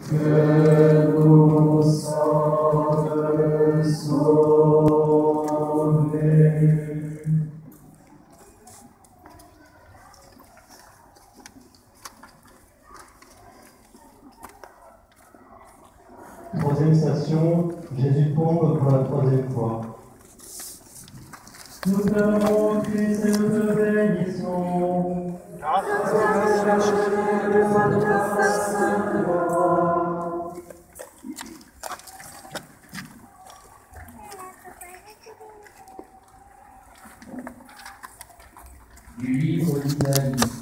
que nous sommes sauvés. Troisième station, Jésus tombe pour la troisième fois. Nous t'avons Christ et nous te bénissons. Du livre d'Isaïe.